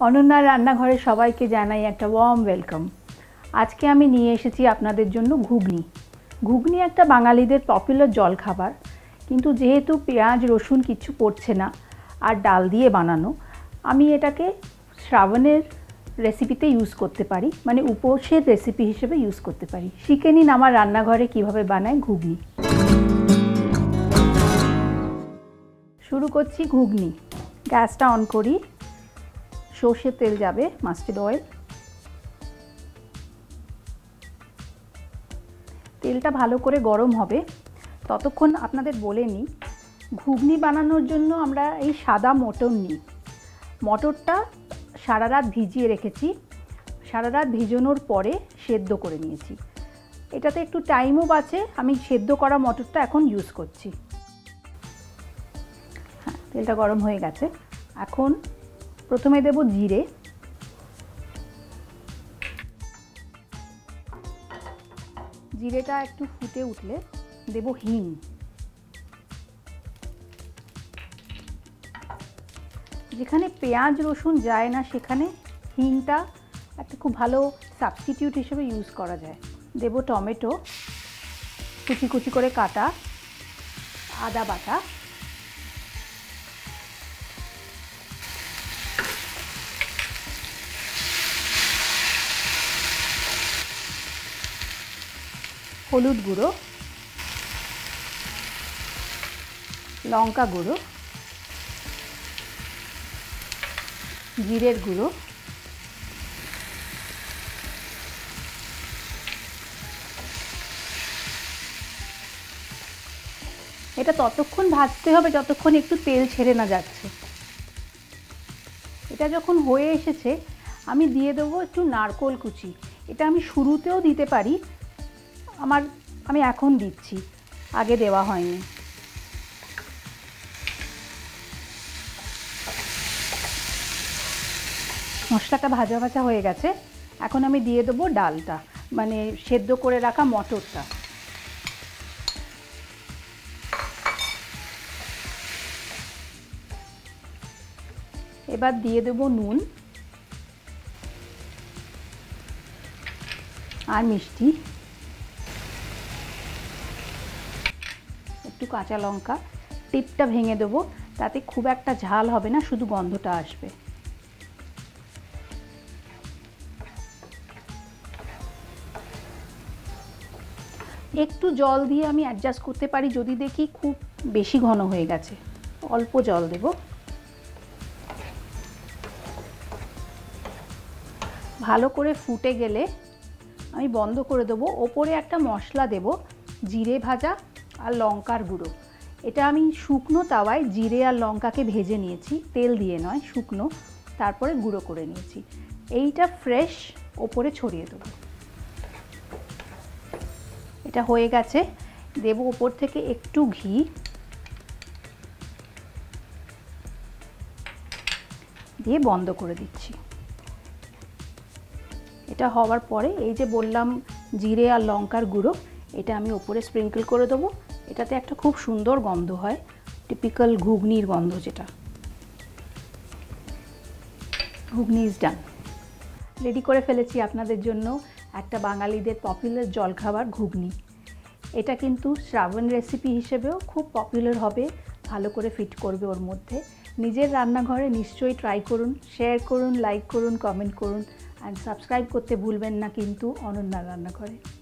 অনন্যার রান্নাঘরে সবাইকে জানাই একটা ওয়ার্ম ওয়েলকাম। আজকে আমি নিয়ে এসেছি আপনাদের জন্য ঘুগনি। ঘুগনি একটা বাঙালিদের পপুলার জলখাবার, কিন্তু যেহেতু পেঁয়াজ রসুন কিছু পড়ছে না আর ডাল দিয়ে বানানো, আমি এটাকে শ্রাবণের রেসিপিতে ইউজ করতে পারি, মানে উপোসের রেসিপি হিসেবে ইউজ করতে পারি। শিখে নিন আমার রান্নাঘরে কিভাবে বানায় ঘুগনি। শুরু করছি ঘুগনি। গ্যাসটা অন করি, সর্ষের তেল যাবে, মাস্টার্ড অয়েল। তেলটা ভালো করে গরম হবে, ততক্ষণ আপনাদের বলে নিই ঘুগনি বানানোর জন্য আমরা এই সাদা মটর নিই। মটরটা সারা রাত ভিজিয়ে রেখেছি, সারা রাত ভিজানোর পরে সেদ্ধ করে নিয়েছি। এটাতে একটু টাইমও বাঁচে, আমি সেদ্ধ করা মটরটা এখন ইউজ করছি। হ্যাঁ, তেলটা গরম হয়ে গেছে। এখন প্রথমে দেব জিরে, জিরেটা একটু ফুটে উঠলে দেব হিং। যেখানে পেঁয়াজ রসুন যায় না সেখানে হিংটা একটা খুব ভালো সাবস্টিটিউট হিসেবে ইউজ করা যায়। দেব টমেটো কুচি কুচি করে কাটা, আদা বাটা, হলুদ গুঁড়ো, লঙ্কা গুঁড়ো, জিরের গুঁড়ো, এটা ততক্ষণ ভাজতে হবে যতক্ষণ একটু তেল ছেড়ে না যাচ্ছে। এটা যখন হয়ে এসেছে আমি দিয়ে দেবো একটু নারকেল কুচি। এটা আমি শুরুতেও দিতে পারি, আমি এখন দিচ্ছি, আগে দেওয়া হয়নি। মশলাটা ভাজা ভাজা হয়ে গেছে, এখন আমি দিয়ে দেবো ডালটা, মানে সেদ্ধ করে রাখা মটরটা। এবার দিয়ে দেবো নুন আর মিষ্টি, একটু কাঁচা লঙ্কা, টিপটা ভেঙে দেবো, তাতে খুব একটা ঝাল হবে না, শুধু গন্ধটা আসবে। একটু জল দিয়ে আমি অ্যাডজাস্ট করতে পারি, যদি দেখি খুব বেশি ঘন হয়ে গেছে অল্প জল দেব। ভালো করে ফুটে গেলে আমি বন্ধ করে দেবো। ওপরে একটা মশলা দেব, জিরে ভাজা আর লঙ্কার গুঁড়ো। এটা আমি শুকনো তাওয়ায় জিরে আর লঙ্কাকে ভেজে নিয়েছি, তেল দিয়ে নয়, শুকনো, তারপরে গুঁড়ো করে নিয়েছি। এইটা ফ্রেশ ওপরে ছড়িয়ে দেবো। এটা হয়ে গেছে, দেব ওপর থেকে একটু ঘি, দিয়ে বন্ধ করে দিচ্ছি। এটা হওয়ার পরে এই যে বললাম জিরে আর লঙ্কার গুঁড়ো, এটা আমি ওপরে স্প্রিঙ্কল করে দেবো। এটাতে একটা খুব সুন্দর গন্ধ হয়, টিপিক্যাল ঘুগনির গন্ধ যেটা। ঘুগনি ইজ ডান। রেডি করে ফেলেছি আপনাদের জন্য একটা বাঙালিদের পপুলার জলখাবার ঘুগনি। এটা কিন্তু শ্রাবণ রেসিপি হিসেবেও খুব পপুলার হবে, ভালো করে ফিট করবে ওর মধ্যে। নিজের রান্নাঘরে নিশ্চয়ই ট্রাই করুন, শেয়ার করুন, লাইক করুন, কমেন্ট করুন, অ্যান্ড সাবস্ক্রাইব করতে ভুলবেন না কিন্তু অনন্যার রান্নাঘরে।